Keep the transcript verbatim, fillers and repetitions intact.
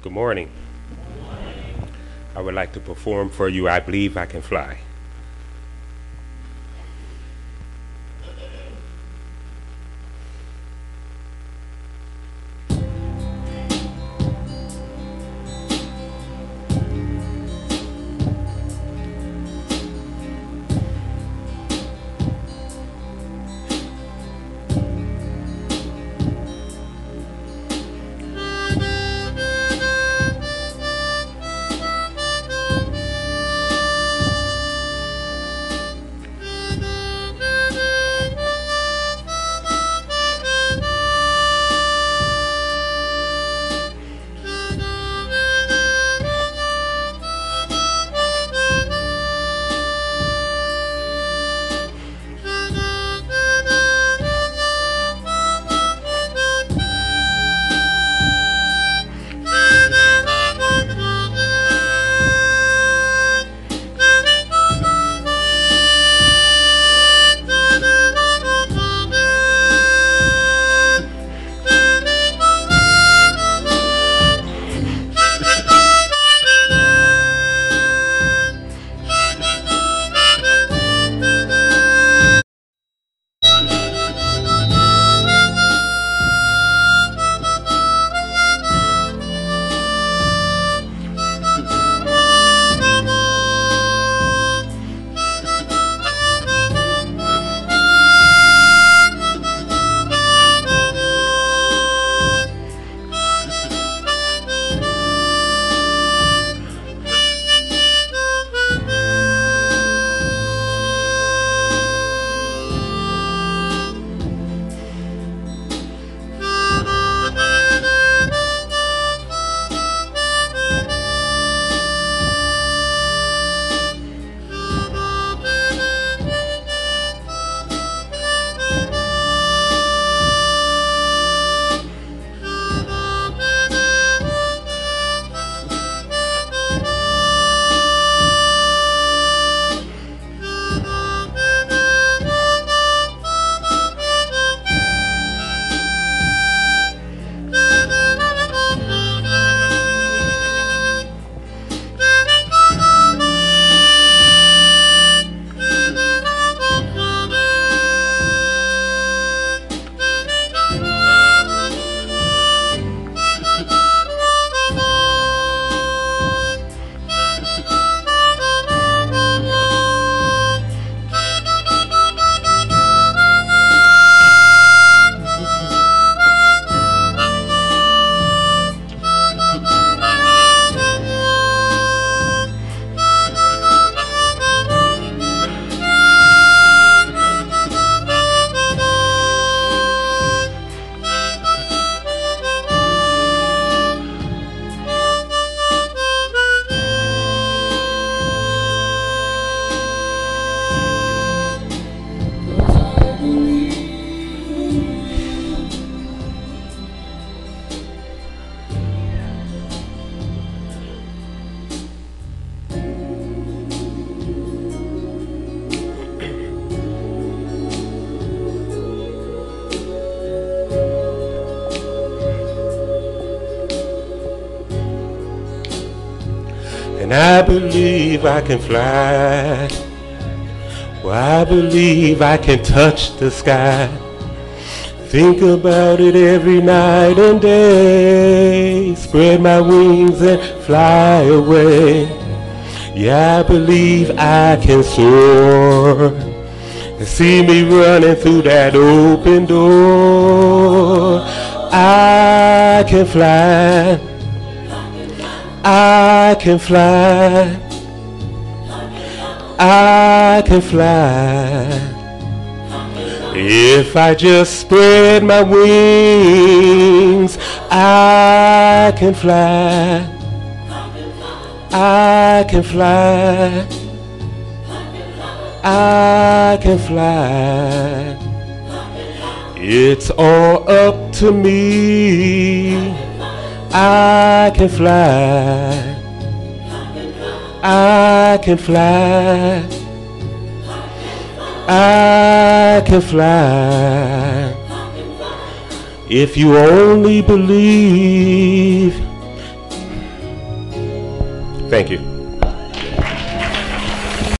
Good morning. I would like to perform for you I Believe I Can Fly. And I believe I can fly. Well, I believe I can touch the sky. Think about it every night and day. Spread my wings and fly away. Yeah, I believe I can soar. And see me running through that open door. I can fly. I can fly. I can fly. If I just spread my wings, I can fly. I can fly. I can fly. It's all up to me. I can fly. I can fly. I can fly. If you only believe, Thank you.